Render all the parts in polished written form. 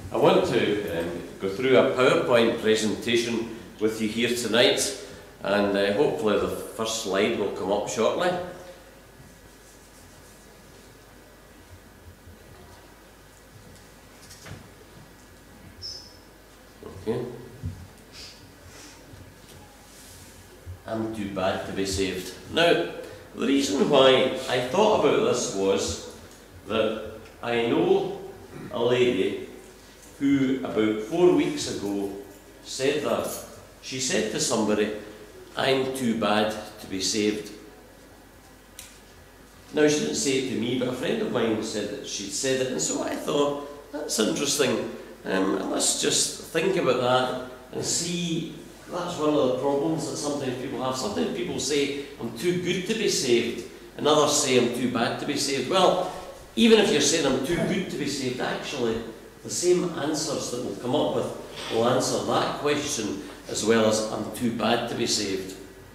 I want to go through a PowerPoint presentation with you here tonight, and hopefully the first slide will come up shortly. Okay. I'm too bad to be saved. Now, the reason why I thought about this was that I know a lady who about 4 weeks ago said that. She said to somebody, "I'm too bad to be saved." Now, she didn't say it to me, but a friend of mine said that she'd said it, and so I thought, that's interesting. Let's just think about that and see. That's one of the problems that sometimes people have. Sometimes people say, "I'm too good to be saved," and others say, "I'm too bad to be saved." Well, even if you're saying, "I'm too good to be saved," actually, the same answers that we'll come up with will answer that question as well as, "I'm too bad to be saved."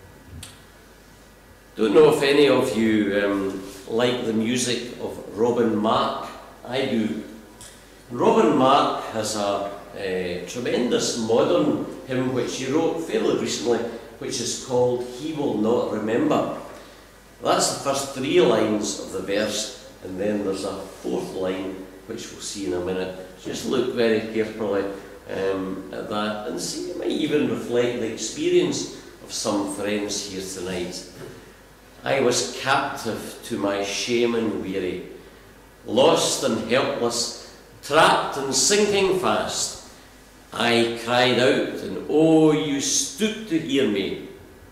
Don't know if any of you like the music of Robin Mark. I do. Robin Mark has a tremendous modern hymn which he wrote fairly recently, which is called "He Will Not Remember." That's the first 3 lines of the verse, and then there's a 4th line which we'll see in a minute. Just look very carefully at that and see, it might even reflect the experience of some friends here tonight. "I was captive to my shame and weary, lost and helpless, trapped and sinking fast. I cried out, and oh, you stood to hear me.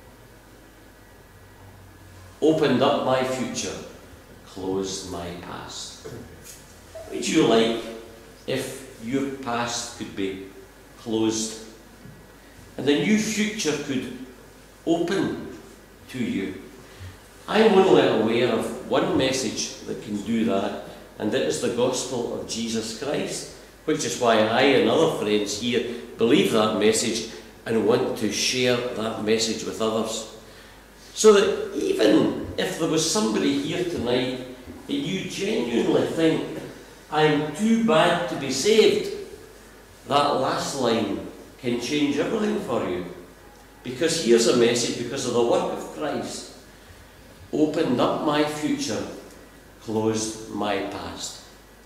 Opened up my future, closed my past." Would you like if your past could be closed and the new future could open to you? I'm only aware of one message that can do that, and it is the gospel of Jesus Christ, which is why I and other friends here believe that message and want to share that message with others. So that even if there was somebody here tonight and you genuinely think, "I'm too bad to be saved," that last line can change everything for you. Because here's a message, because of the work of Christ: opened up my future, closed my past.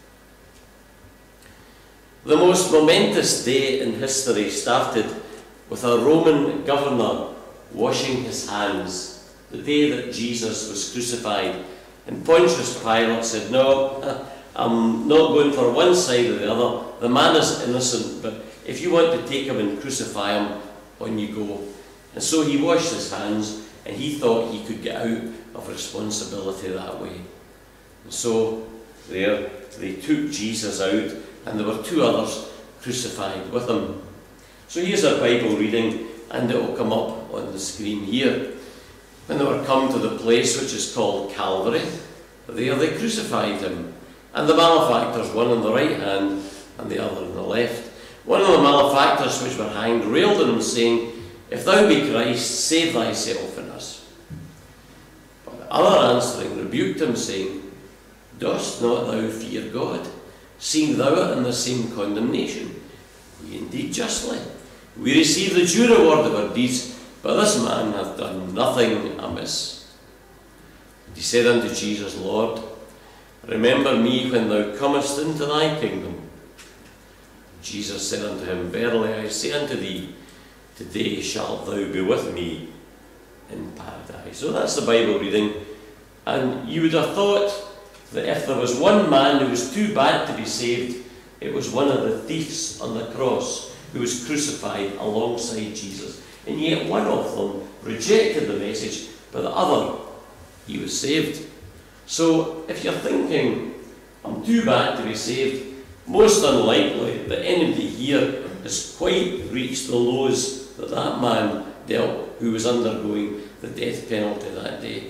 The most momentous day in history started with a Roman governor washing his hands the day that Jesus was crucified. And Pontius Pilate said, "No, I'm not going for one side or the other. The man is innocent, but if you want to take him and crucify him, on you go." And so he washed his hands, and he thought he could get out of responsibility that way. And so there they took Jesus out, and there were 2 others crucified with him. So here's a Bible reading, and it will come up on the screen here. "When they were come to the place which is called Calvary, there they crucified him, and the malefactors, one on the right hand and the other on the left. One of the malefactors which were hanged railed at him, saying, 'If thou be Christ, save thyself and us.' But the other answering rebuked him, saying, 'Dost not thou fear God, seeing thou art in the same condemnation? We indeed justly. We receive the due reward of our deeds, but this man hath done nothing amiss.' And he said unto Jesus, 'Lord, remember me when thou comest into thy kingdom.' Jesus said unto him, 'Verily I say unto thee, today shalt thou be with me in paradise.'" So that's the Bible reading. And you would have thought that if there was one man who was too bad to be saved, it was one of the thieves on the cross who was crucified alongside Jesus. And yet one of them rejected the message, but the other, he was saved. So if you're thinking, "I'm too bad to be saved," most unlikely that anybody here has quite reached the lows that that man dealt who was undergoing the death penalty that day.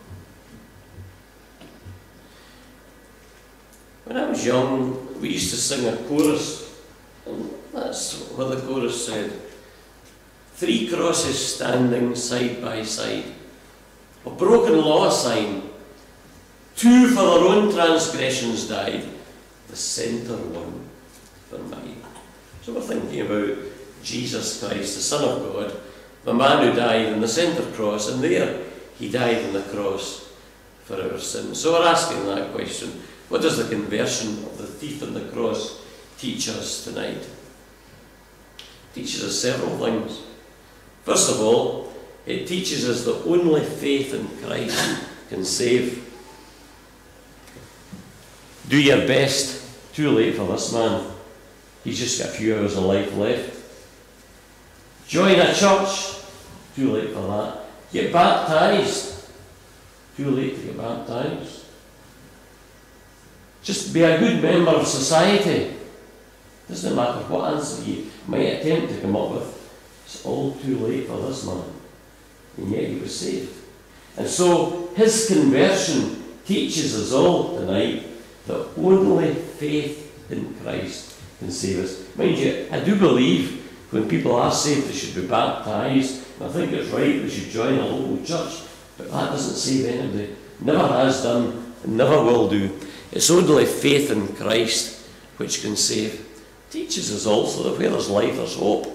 When I was young, we used to sing a chorus, and that's what the chorus said. 3 crosses standing side by side, a broken law sign, 2 for their own transgressions died, the centre one for mine. So we're thinking about Jesus Christ, the Son of God, the man who died on the centre cross, and there he died on the cross for our sins. So we're asking that question. What does the conversion of the thief on the cross teach us tonight? It teaches us several things. First of all, it teaches us that only faith in Christ can save. Do your best. Too late for this man. He's just got a few hours of life left. Join a church. Too late for that. Get baptised. Too late to get baptised. Just be a good member of society. Doesn't matter what answer you might attempt to come up with. It's all too late for this man. And yet he was saved. And so his conversion teaches us all tonight that only faith in Christ can save us. Mind you, I do believe when people are saved they should be baptised. I think it's right they should join a local church, but that doesn't save anybody. Never has done and never will do. It's only faith in Christ which can save. It teaches us also that where there's life there's hope.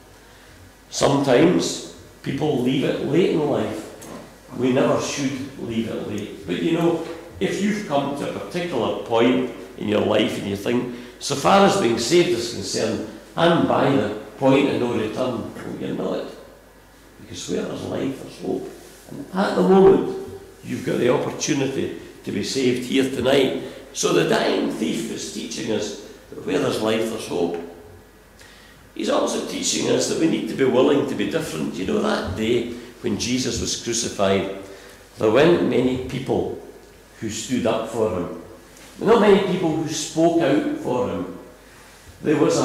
Sometimes people leave it late in life. We never should leave it late. But you know, if you've come to a particular point in your life and you think, so far as being saved is concerned, I'm by the point of no return, well, you're not. Because where there's life, there's hope. And at the moment, you've got the opportunity to be saved here tonight. So the dying thief is teaching us that where there's life, there's hope. He's also teaching us that we need to be willing to be different. You know, that day when Jesus was crucified, there weren't many people who stood up for him. Not many people who spoke out for him. There was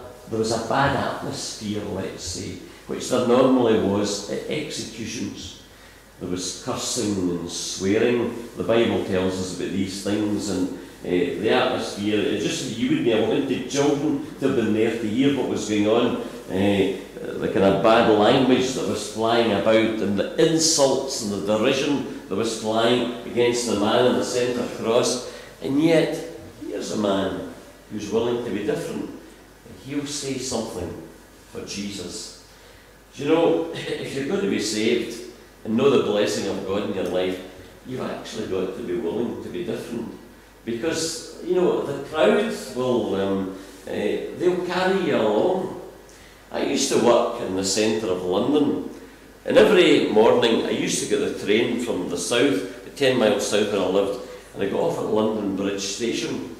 a bad atmosphere, let's say, which there normally was at executions. There was cursing and swearing. The Bible tells us about these things, and the atmosphere, it's just you wouldn't have wanted children to have been there to hear what was going on. The kind of bad language that was flying about, and the insults and the derision that was flying against the man on the centre cross. And yet, here's a man who's willing to be different. And he'll say something for Jesus. Do you know, if you're going to be saved and know the blessing of God in your life, you've actually got to be willing to be different. Because, you know, the crowd will, they'll carry you along. I used to work in the centre of London, and every morning I used to get the train from the south, 10 miles south where I lived, and I got off at London Bridge Station,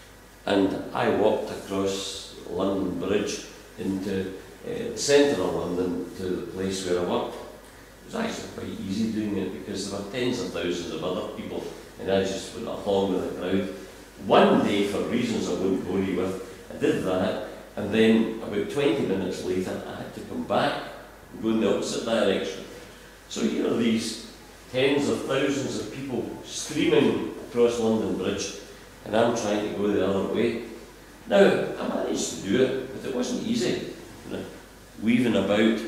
and I walked across London Bridge into the centre of London to the place where I worked. It was actually quite easy doing it because there were tens of thousands of other people, and I just went along with the crowd. One day, for reasons I won't bore you with, I did that, and then about 20 minutes later I had to come back and go in the opposite direction. So here are these tens of thousands of people streaming across London Bridge, and I'm trying to go the other way. Now, I managed to do it, but it wasn't easy, you know, weaving about.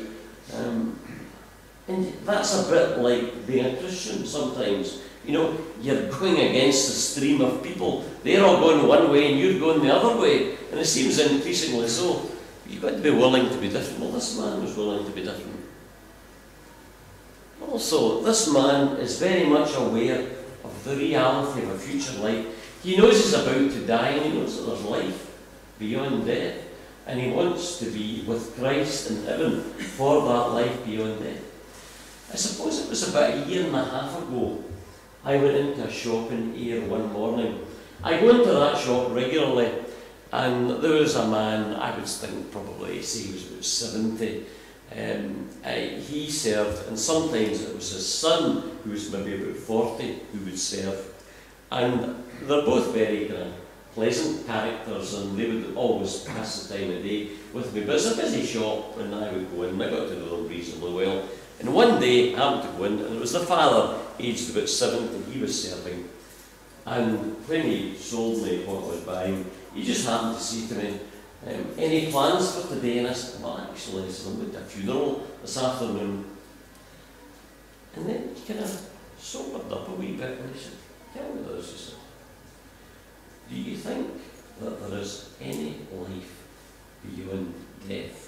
And that's a bit like being a Christian sometimes. You know, you're going against the stream of people. They're all going one way and you're going the other way. And it seems increasingly so. You've got to be willing to be different. Well, this man was willing to be different. Also, this man is very much aware of the reality of a future life. He knows he's about to die, and he knows that there's life beyond death. And he wants to be with Christ in heaven for that life beyond death. I suppose it was about a year and a half ago, I went into a shop in Ayr one morning. I go into that shop regularly, and there was a man, I would think probably, say he was about 70. He served, and sometimes it was his son, who was maybe about 40, who would serve. And they're both very pleasant characters, and they would always pass the time of day with me. But it's a busy shop, and I would go in, and I got to know them reasonably well. And one day, I happened to go in, and it was the father, aged about 70, he was serving. And when he sold me what I was buying, he just happened to say to me, any plans for today? And I said, well, actually, I'm going to a funeral this afternoon. And then he kind of sobered up a wee bit, and he said, tell me this, he said, do you think that there is any life beyond death.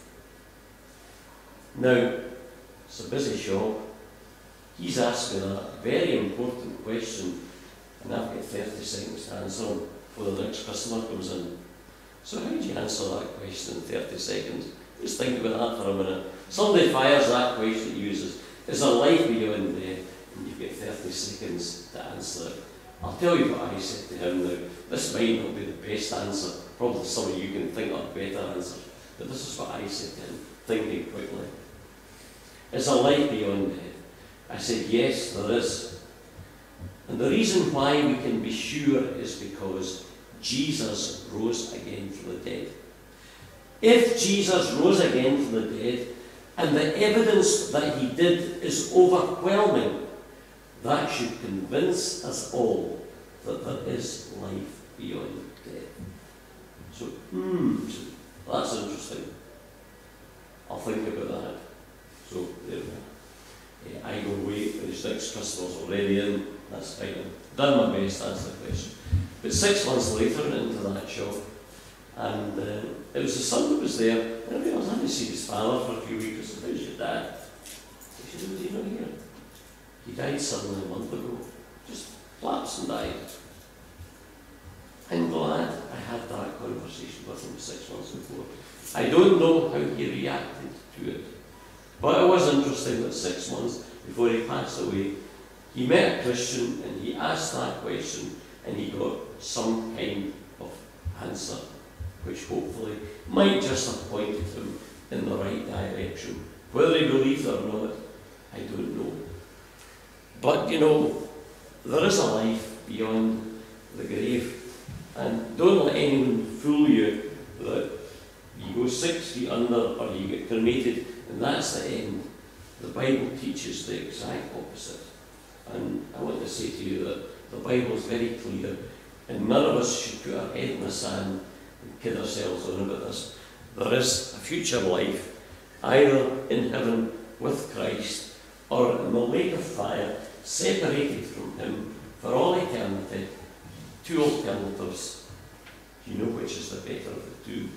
Now, it's a busy shop. He's asking a very important question, and I've got 30 seconds to answer him before the next customer comes in. So how do you answer that question in 30 seconds? Just think about that for a minute. Somebody fires that question, uses, is there life beyond death? And you've got 30 seconds to answer it. I'll tell you what I said to him now. This might not be the best answer. Probably some of you can think of better answers. But this is what I said to him, thinking quickly. Is there life beyond death? I said, yes, there is. And the reason why we can be sure is because Jesus rose again from the dead. If Jesus rose again from the dead, and the evidence that he did is overwhelming, that should convince us all that there is life beyond death. So, that's interesting. I'll think about that. So, there we are. I go wait for his next customer's already in. That's fine. I've done my best to answer the question. But 6 months later, into that shop, and it was the son that was there. And I realised I hadn't seen his father for a few weeks. I said, how's your dad? He said, was he not here? He died suddenly a month ago. Just collapsed and died. I'm glad I had that conversation with him 6 months before. I don't know how he reacted to it. But it was interesting that 6 months before he passed away, he met a Christian and he asked that question and he got some kind of answer, which hopefully might just have pointed him in the right direction. Whether he believed it or not, I don't know. But you know, there is a life beyond the grave. And don't let anyone fool you that you go 6 feet under or you get cremated and that's the end. The Bible teaches the exact opposite. And I want to say to you that the Bible is very clear, and none of us should put our head in the sand and kid ourselves on about this. There is a future life, either in heaven with Christ or in the lake of fire, separated from him for all eternity. 2 alternatives. You know which is the better of the 2.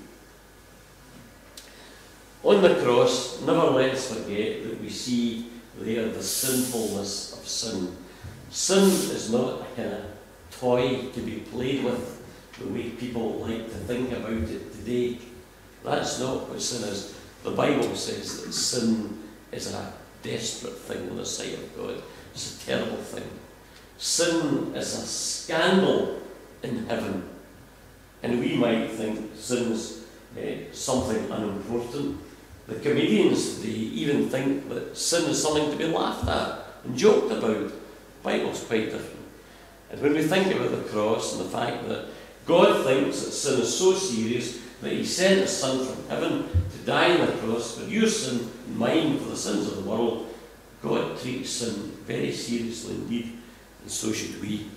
On the cross, never let's forget that we see there the sinfulness of sin. Sin is not a kind of toy to be played with the way people like to think about it today. That's not what sin is. The Bible says that sin is a desperate thing in the sight of God. It's a terrible thing. Sin is a scandal in heaven. And we might think sin's something unimportant. The comedians today even think that sin is something to be laughed at and joked about. The Bible's quite different. And when we think about the cross and the fact that God thinks that sin is so serious that he sent his son from heaven to die on the cross for your sin and mine, for the sins of the world, God treats sin very seriously indeed, and so should we.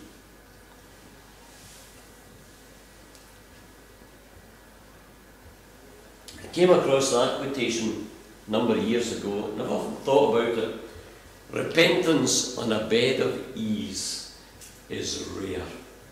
I came across that quotation a number of years ago, and I've often thought about it. Repentance on a bed of ease is rare.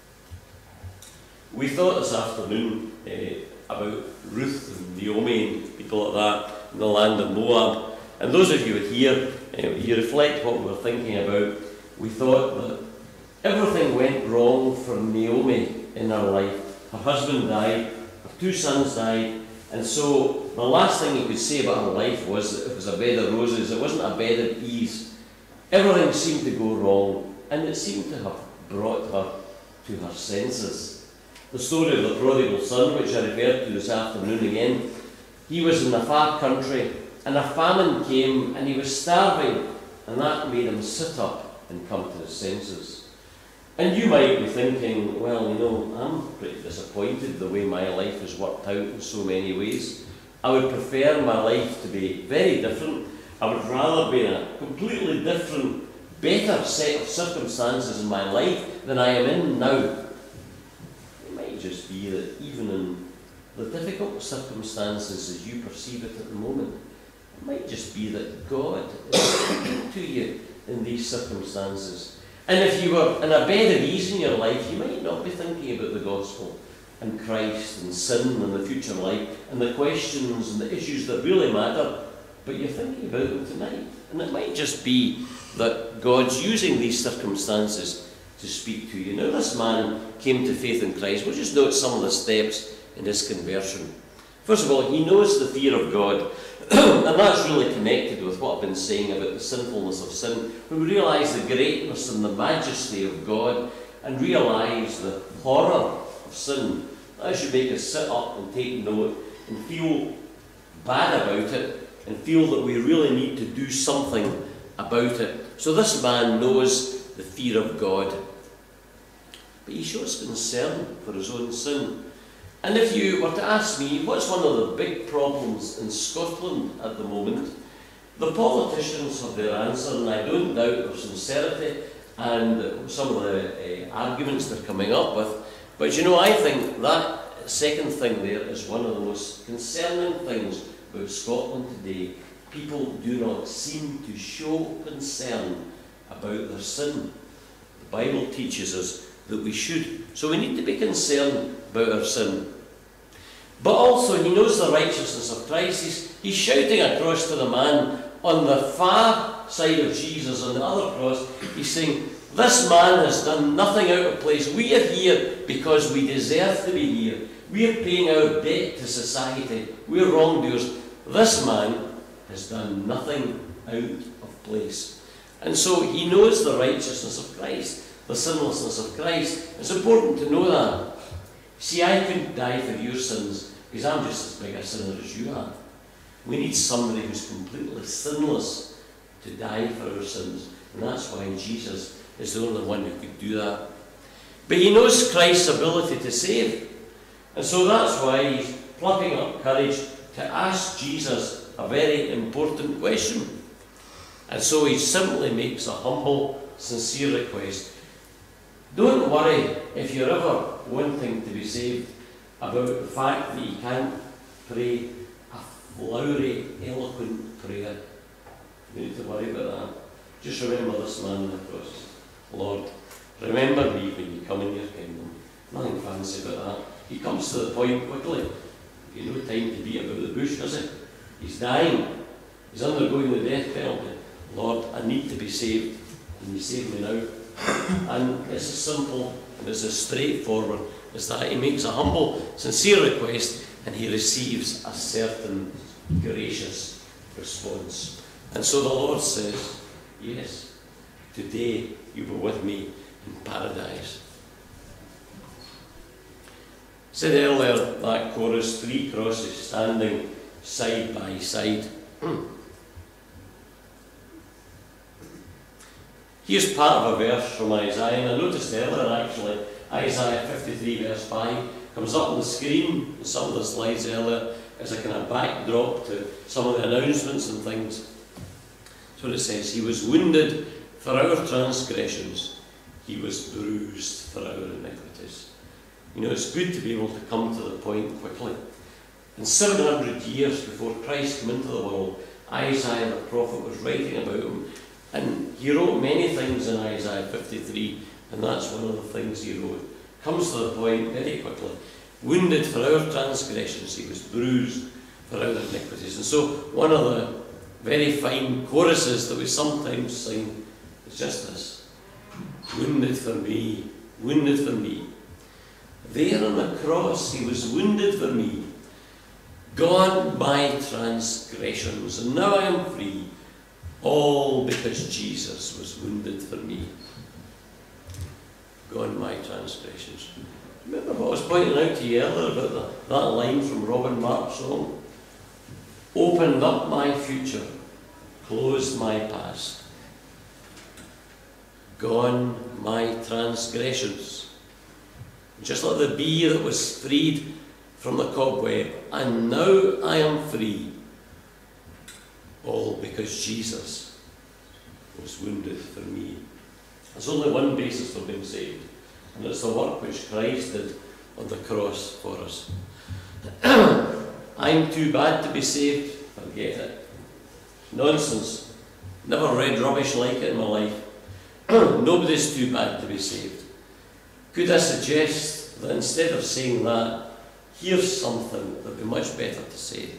We thought this afternoon about Ruth and Naomi and people like that in the land of Moab. And those of you who are here, you reflect what we were thinking about. We thought that everything went wrong for Naomi in her life. Her husband died, her 2 sons died, and so the last thing you could say about her life was that it was a bed of roses. It wasn't a bed of ease. Everything seemed to go wrong, and it seemed to have brought her to her senses. The story of the prodigal son, which I referred to this afternoon again, he was in a far country, and a famine came, and he was starving, and that made him sit up and come to his senses. And you might be thinking, well, you know, I'm pretty disappointed the way my life has worked out in so many ways. I would prefer my life to be very different. I would rather be in a completely different, better set of circumstances in my life than I am in now. It might just be that even in the difficult circumstances as you perceive it at the moment, it might just be that God is speaking to you in these circumstances. And if you were in a bed of ease in your life, you might not be thinking about the gospel. and Christ and sin and the future life and the questions and the issues that really matter, but you're thinking about them tonight. And it might just be that God's using these circumstances to speak to you. Now, this man came to faith in Christ. We'll just note some of the steps in his conversion. First of all, he knows the fear of God. And that's really connected with what I've been saying about the sinfulness of sin. When we realise the greatness and the majesty of God and realise the horror of sin, that should make us sit up and take note and feel bad about it and feel that we really need to do something about it. So this man knows the fear of God, but he shows concern for his own sin. And if you were to ask me, what's one of the big problems in Scotland at the moment? The politicians have their answer, and I don't doubt their sincerity and some of the arguments they're coming up with. But you know, I think that second thing there is one of the most concerning things about Scotland today. People do not seem to show concern about their sin. The Bible teaches us that we should. So we need to be concerned about our sin. But also he knows the righteousness of Christ. He's shouting across to the man on the far side of Jesus on the other cross. He's saying, this man has done nothing out of place. We are here because we deserve to be here. We are paying our debt to society. We are wrongdoers. This man has done nothing out of place. And so he knows the righteousness of Christ, the sinlessness of Christ. It's important to know that. See, I couldn't die for your sins because I'm just as big a sinner as you are. We need somebody who's completely sinless to die for our sins. And that's why Jesus is the only one who could do that. But he knows Christ's ability to save. And so that's why he's plucking up courage to ask Jesus a very important question. And so he simply makes a humble, sincere request. Don't worry if you're ever wanting to be saved about the fact that you can't pray a flowery, eloquent prayer. You need to worry about that. Just remember this man on the cross. Lord, remember me when you come in your kingdom. Nothing fancy about that. He comes to the point quickly. He's no time to beat about the bush, does he? He's dying. He's undergoing the death penalty. Lord, I need to be saved. Can you save me now? And it's as simple and it's as straightforward as that. He makes a humble, sincere request and he receives a certain gracious response. And so the Lord says, yes, today you were with me in paradise. I said earlier that chorus, 3 crosses standing side by side. Here's part of a verse from Isaiah, and I noticed earlier actually, Isaiah 53 verse 5 comes up on the screen in some of the slides earlier as a kind of backdrop to some of the announcements and things. That's what it says. He was wounded for our transgressions, he was bruised for our iniquities. You know, it's good to be able to come to the point quickly. And 700 years before Christ came into the world, Isaiah the prophet was writing about him. And he wrote many things in Isaiah 53, and that's one of the things he wrote. Comes to the point very quickly. Wounded for our transgressions, he was bruised for our iniquities. And so one of the very fine choruses that we sometimes sing is just this. Wounded for me, wounded for me. There on the cross he was wounded for me. Gone my transgressions, and now I am free. All because Jesus was wounded for me. Gone my transgressions. Remember what I was pointing out to you earlier about that line from Robin Mark's song? Opened up my future, closed my past. Gone my transgressions. Just like the bee that was freed from the cobweb, and now I am free. All because Jesus was wounded for me. There's only one basis for being saved, and it's the work which Christ did on the cross for us. I'm too bad to be saved. Forget it. Nonsense. Never read rubbish like it in my life. Nobody's too bad to be saved. Could I suggest that instead of saying that, here's something that would be much better to say.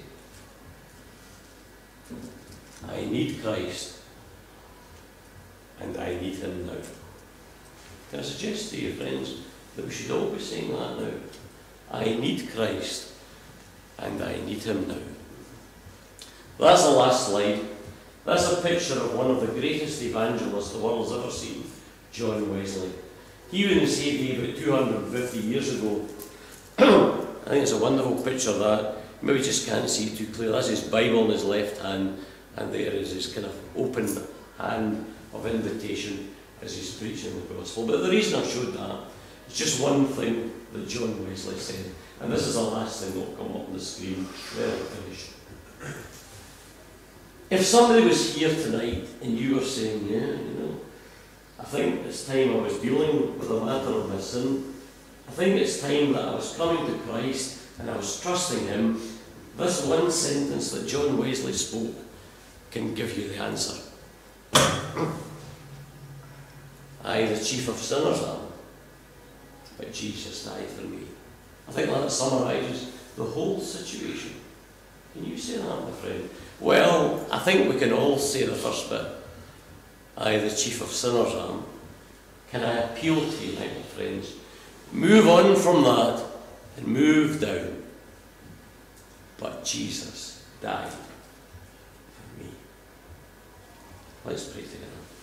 I need Christ, and I need him now. Can I suggest to you, friends, that we should all be saying that now? I need Christ, and I need him now. That's the last slide. That's a picture of one of the greatest evangelists the world's ever seen, John Wesley. He was in Sadie about 250 years ago. I think it's a wonderful picture of that. Maybe you just can't see it too clear. That's his Bible in his left hand, and there is his kind of open hand of invitation as he's preaching the gospel. But the reason I showed that is just one thing that John Wesley said, and this is the last thing that will come up on the screen. Then I'll finish. If somebody was here tonight and you were saying, yeah, you know, I think it's time I was dealing with the matter of my sin. I think it's time that I was coming to Christ and I was trusting him. This one sentence that John Wesley spoke can give you the answer. I, the chief of sinners, am, but Jesus died for me. I think that summarises the whole situation. Can you say that, my friend? Well, I think we can all say the first bit. I, the chief of sinners, am. Can I appeal to you, my friends? Move on from that and move down. But Jesus died for me. Let's pray together.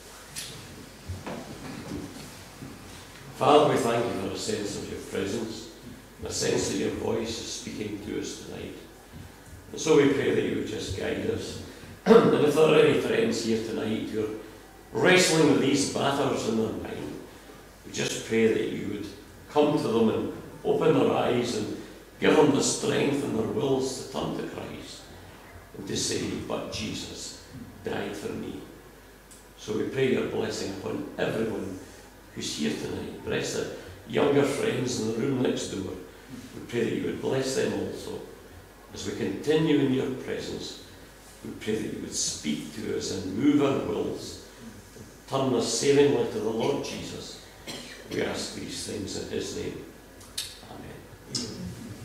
Father, we thank you for a sense of your presence, and a sense that your voice is speaking to us tonight. And so we pray that you would just guide us. And if there are any friends here tonight who are wrestling with these matters in their mind, we just pray that you would come to them and open their eyes and give them the strength in their wills to turn to Christ and to say, but Jesus died for me. So we pray your blessing upon everyone who's here tonight. Bless the younger friends in the room next door. We pray that you would bless them also. As we continue in your presence, we pray that you would speak to us and move our wills, turn us savingly to the Lord Jesus. We ask these things in his name.